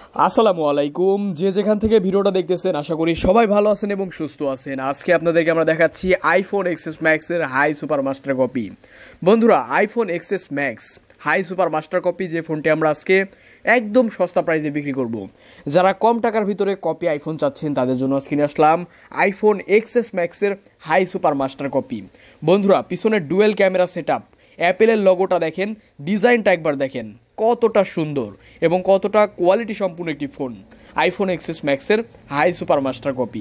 আসসালামু আলাইকুম। যে যেখান থেকে ভিডিওটা দেখতেছেন আশা করি সবাই ভালো আছেন এবং সুস্থ আছেন। আজকে আপনাদেরকে আমরা দেখাচ্ছি আইফোন এক্সএস ম্যাক্সের হাই সুপার মাস্টার কপি। বন্ধুরা, iPhone XS Max high super master copy যে ফোনটি আমরা আজকে একদম সস্তা প্রাইসে বিক্রি করব। যারা কম টাকার ভিতরে কপি আইফোন চাচ্ছেন তাদের জন্য আজকে নিয়ে আসলাম আইফোন এক্সএস ম্যাক্সের হাই সুপার মাস্টার কপি। বন্ধুরা, পিছনে ডুয়েল ক্যামেরা সেট আপ, অ্যাপেলের লোগোটা দেখেন, ডিজাইনটা একবার দেখেন কতটা সুন্দর এবং কতটা কোয়ালিটি সম্পূর্ণ একটি ফোন। আইফোন এক্সএস ম্যাক্সের হাই সুপার মাস্টার কপি।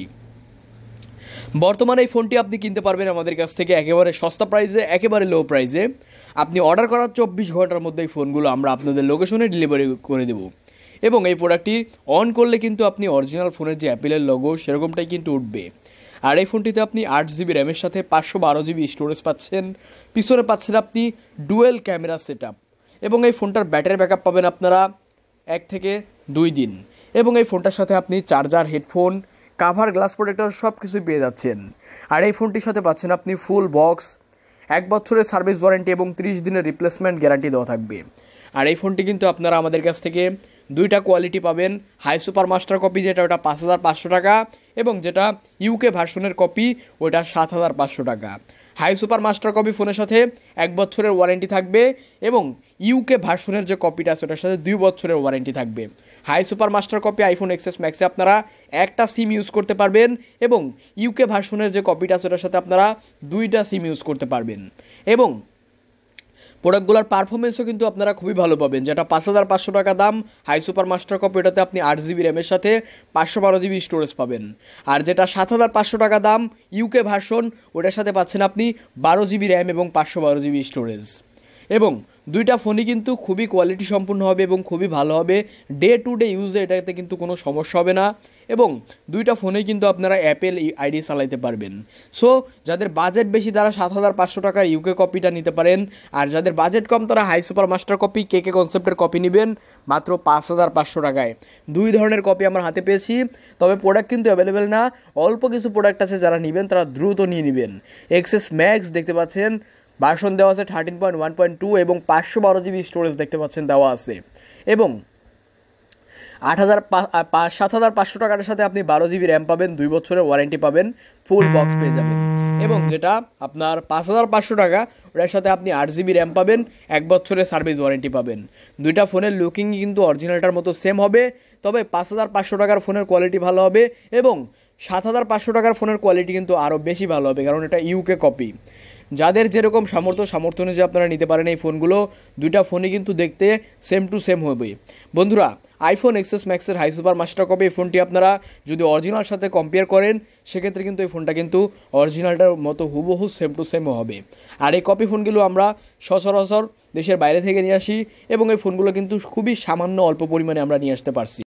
বর্তমানে এই ফোনটি আপনি কিনতে পারবেন আমাদের কাছ থেকে একেবারে সস্তা প্রাইসে, একেবারে লো প্রাইসে। আপনি অর্ডার করার 24 ঘন্টার মধ্যে এই ফোনগুলো আমরা আপনাদের লোকেশনে ডেলিভারি করে দেব এবং এই প্রোডাক্টটি অন করলে কিন্তু আপনি অরিজিনাল ফোনের যে অ্যাপেলের লোগো সেরকমটাই কিন্তু উঠবে। আর এই ফোনটিতে আপনি 8 জিবি র্যামের সাথে 512 জিবি স্টোরেজ পাচ্ছেন। পিছনে পাচ্ছেন আপনি ডুয়েল ক্যামেরা সেট আপ এবং এই ফোনটার ব্যাটারি ব্যাকআপ পাবেন আপনারা 1 থেকে 2 দিন এবং এই ফোনটার সাথে আপনি charger, headphone, cover, glass protector সব কিছুই পেয়ে যাচ্ছেন। আর এই ফোনটির সাথে পাচ্ছেন আপনি ফুল বক্স, 1 বছরের সার্ভিস ওয়ারেন্টি এবং 30 দিনের রিপ্লেসমেন্ট গ্যারান্টি দেওয়া থাকবে। আর এই ফোনটি কিন্তু আপনারা আমাদের কাছ থেকে দুইটা কোয়ালিটি পাবেন। হাই সুপার মাস্টার কপি যেটা, ওটা 5,500 টাকা এবং যেটা ইউকে ভার্সনের কপি ওটা 7,500 টাকা। হাই সুপার মাস্টার কপি ফোনের সাথে 1 বছরের ওয়ারেন্টি থাকবে এবং ইউকে ভার্সনের যে কপিটা আছে ওটার সাথে 2 বছরের ওয়ারেন্টি থাকবে। High super master copy iPhone XS ম্যাক্সে আপনারা একটা সিম ইউজ করতে পারবেন এবং ইউকে ভার্সনের যে কপিটা আছে ওটার সাথে আপনারা 2টা সিম ইউজ করতে পারবেন এবং প্রোডাক্টগুলোর পারফরমেন্সও কিন্তু আপনারা খুবই ভালো পাবেন। যেটা 5,500 টাকা দাম হাই সুপার মাস্টার কপি, ওটাতে আপনি 8 জিবি র্যামের সাথে 512 জিবি স্টোরেজ পাবেন। আর যেটা 7,500 টাকা দাম ইউকে ভার্সন, ওটার সাথে পাচ্ছেন আপনি 12 জিবি র্যাম এবং 512 জিবি স্টোরেজ। এবং দুইটা ফোনই কিন্তু খুবই কোয়ালিটি সম্পূর্ণ হবে এবং খুবই ভালো হবে। ডে টু ডে ইউজে এটাতে কিন্তু কোনো সমস্যা হবে না এবং দুইটা ফোনেই কিন্তু আপনারা অ্যাপেল আইডি চালাইতে পারবেন। সো যাদের বাজেট বেশি তারা 7,500 টাকার ইউকে কপিটা নিতে পারেন, আর যাদের বাজেট কম তারা হাই সুপার মাস্টার কপি কেকে কনসেপ্টের কপি নেবেন মাত্র 5,500 টাকায়। দুই ধরনের কপি আমার হাতে পেয়েছি, তবে প্রোডাক্ট কিন্তু অ্যাভেলেবেল না। অল্প কিছু প্রোডাক্ট আছে, যারা নেবেন তারা দ্রুত নিয়ে নেবেন। এক্সএস ম্যাক্স দেখতে পাচ্ছেন ভার্সন দেওয়া আছে 13.1.2 এবং 512 জিবি স্টোরেজ দেখতে পাচ্ছেন দেওয়া আছে এবং 7,500 টাকার সাথে আপনি 12 জিবি র্যাম পাবেন, 2 বছরের ওয়ারেন্টি পাবেন, ফুল বক্স পেয়ে যাবেন। এবং যেটা আপনার 5,500 টাকা ওটার সাথে আপনি 8 জিবি র্যাম পাবেন, 1 বছরের সার্ভিস ওয়ারেন্টি পাবেন। দুইটা ফোনের লুকিং কিন্তু অরিজিনালটার মতো সেম হবে, তবে 5,500 টাকার ফোনের কোয়ালিটি ভালো হবে এবং 7,500 টাকার ফোনের কোয়ালিটি কিন্তু আরও বেশি ভালো হবে, কারণ এটা ইউকে কপি। যাদের যেরকম সামর্থ্য অনুযায়ী আপনারা নিতে পারেন এই ফোনগুলো। দুইটা ফোনই কিন্তু দেখতে সেম টু সেম হবে। বন্ধুরা, আইফোন এক্সএস ম্যাক্সের হাই সুপার মাস্টার কপি এই ফোনটি আপনারা যদি অরিজিনাল সাথে কম্পেয়ার করেন সেক্ষেত্রে কিন্তু এই ফোনটা কিন্তু অরিজিনালটার মতো হুবহু সেম টু সেমও হবে। আর এই কপি ফোনগুলো আমরা সচরাচর দেশের বাইরে থেকে নিয়ে আসি এবং এই ফোনগুলো কিন্তু খুবই সামান্য অল্প পরিমাণে আমরা নিয়ে আসতে পারছি।